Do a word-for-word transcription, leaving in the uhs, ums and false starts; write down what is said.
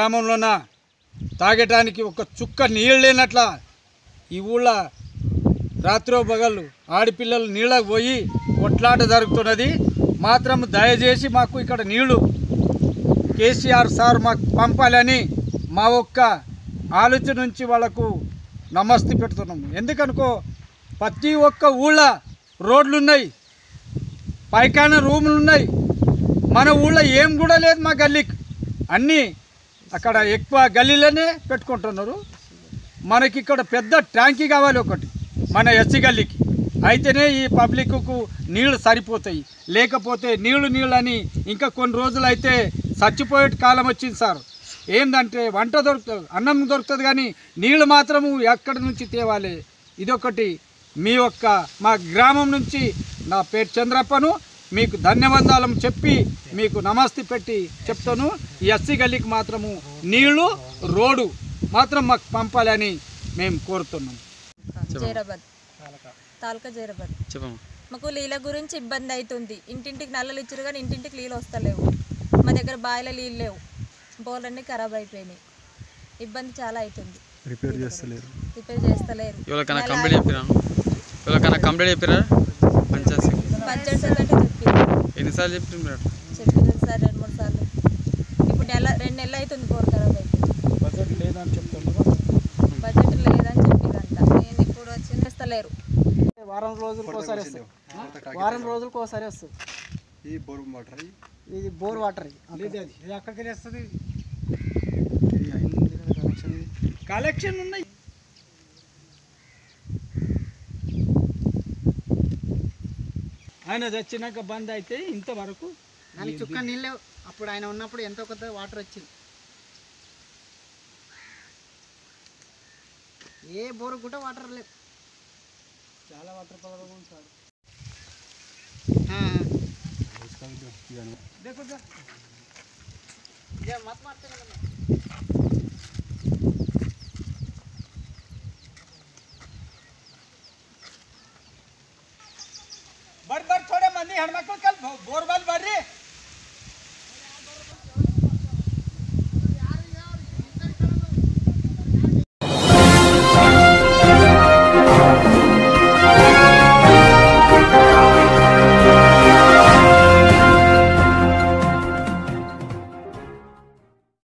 గ్రామంలోన తాగటానికి ఒక చుక్క నీళ్ళు లేనట్ల ఈ ఊళ్ళో రాత్రో పగళ్ళు ఆడపిల్లలు నీళ్ళకు పోయి కొట్లాట జరుగుతున్నది. మాత్రం దయచేసి మాకు ఇక్కడ నీళ్లు కేసీఆర్ సార్ మాకు పంపాలని మా ఒక్క ఆలోచన నుంచి వాళ్ళకు నమస్తే పెడుతున్నాము. ఎందుకనుకో ప్రతి ఒక్క ఊళ్ళో రోడ్లు ఉన్నాయి, పైకాన రూములు ఉన్నాయి. మన ఊళ్ళో ఏం కూడా లేదు. మా గల్లీకి అన్నీ అక్కడ ఎక్కువ గల్లీలోనే పెట్టుకుంటున్నారు. మనకి ఇక్కడ పెద్ద ట్యాంకీ కావాలి ఒకటి మన ఎస్సీ గల్లీకి, అయితేనే ఈ పబ్లిక్కు నీళ్లు సరిపోతాయి. లేకపోతే నీళ్లు నీళ్ళు అని ఇంకా కొన్ని రోజులు అయితే చచ్చిపోయే కాలం వచ్చింది సార్. ఏంటంటే వంట దొరుకుతుంది, అన్నం దొరుకుతుంది, కానీ నీళ్లు మాత్రము ఎక్కడి నుంచి తేవాలి. ఇదొకటి మీ యొక్క మా గ్రామం నుంచి నా పేరు చంద్రప్పను మీకు ధన్యవాదాలు చెప్పి మీకు నమస్తే పెట్టి చెప్తాను. ఈ ఎస్సీ గల్లీకి మాత్రము నీళ్లు రోడ్డు మాత్రం మాకు పంపాలని మేము కోరుతున్నాం. జైరాబాద్ తాలూకా జైరాబాద్. మాకు నీళ్ళ గురించి ఇబ్బంది అవుతుంది. ఇంటింటికి నల్లలు ఇచ్చారు కానీ ఇంటింటికి నీళ్ళు వస్తలేవు. మా దగ్గర బావిలో నీళ్ళు లేవు, బోర్లన్నీ ఖరాబ్ అయిపోయినాయి. ఇబ్బంది చాలా అవుతుంది. రిపేర్ చేస్తలేరు రిపేర్ చేస్తలేరు పంచాయత్ సెక్రటరీ ఎన్నిసార్లు చెప్తున్నారు? చెప్పింది సార్ రెండు మూడు సార్లు. ఇప్పుడు నెల రెండు నెలలు అవుతుంది బోర్ ఖరాబ్ అయిపోయింది. బడ్జెట్ లేదని చెప్తున్నారు. బడ్జెట్ లేదని చెప్పిరంట. నేను ఇప్పుడు వచ్చి చేస్తలేరు. వారం రోజులకు ఒకసారి వస్తుంది, వారం రోజులకు ఒకసారి వస్తుంది. ఈ బోర్ వాటర్ ఇది బోర్ వాటర్ ఇది అక్కడికి వస్తుంది. కలెక్షన్ ఉన్నాయి. ఆయన తెచ్చినాక బంద్ అయితే ఇంతవరకు దానికి చుక్క నీళ్ళు లేవు. అప్పుడు ఆయన ఉన్నప్పుడు ఎంతో కొంత వాటర్ వచ్చింది. ఏ బోరు కూడా వాటర్ లేవు. చాలా వాటర్ పవర్ ఉంది సార్. देखो जा, ये मत मारते